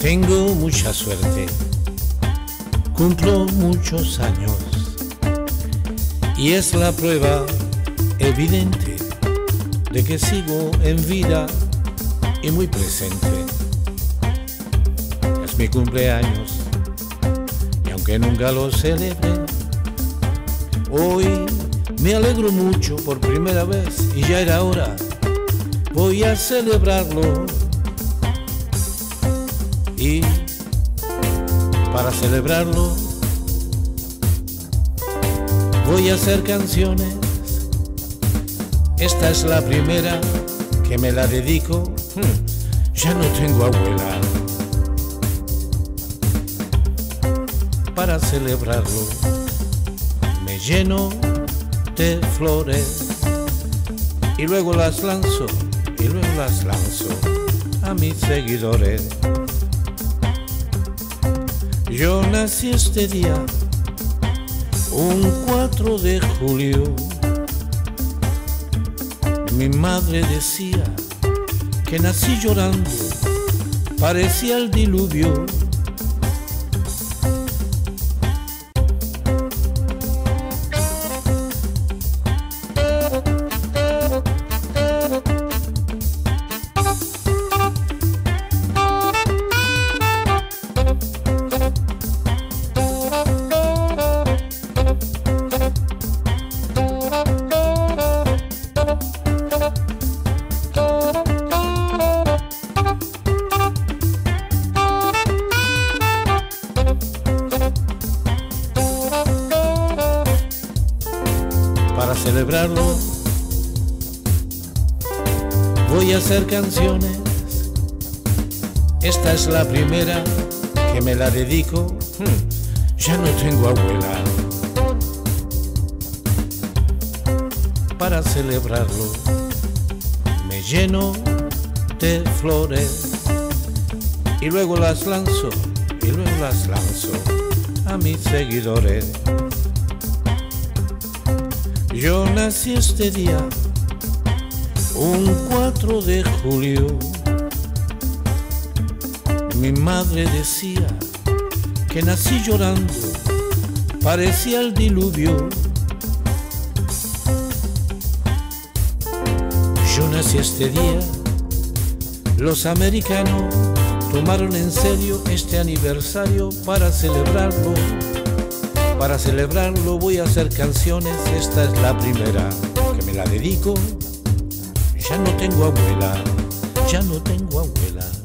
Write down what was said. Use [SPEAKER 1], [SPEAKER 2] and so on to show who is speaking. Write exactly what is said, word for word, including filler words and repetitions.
[SPEAKER 1] Tengo mucha suerte, cumplo muchos años y es la prueba evidente de que sigo en vida y muy presente. Es mi cumpleaños y aunque nunca lo celebre, hoy me alegro mucho por primera vez y ya era hora. Voy a celebrarlo y para celebrarlo voy a hacer canciones. Esta es la primera que me la dedico. Hmm, ya no tengo abuela. Para celebrarlo me lleno de flores y luego las lanzo, y luego las lanzo a mis seguidores. Yo nací este día, un cuatro de julio. Mi madre decía que nací llorando, parecía el diluvio. Para celebrarlo voy a hacer canciones. Esta es la primera que me la dedico. Hmm, ya no tengo abuela. Para celebrarlo me lleno de flores y luego las lanzo, y luego las lanzo a mis seguidores. Yo nací este día, un cuatro de julio. Mi madre decía que nací llorando, parecía el diluvio. Yo nací este día, los americanos tomaron en serio este aniversario para celebrarlo. Para celebrarlo voy a hacer canciones. Esta es la primera que me la dedico. Ya no tengo abuela, ya no tengo abuela.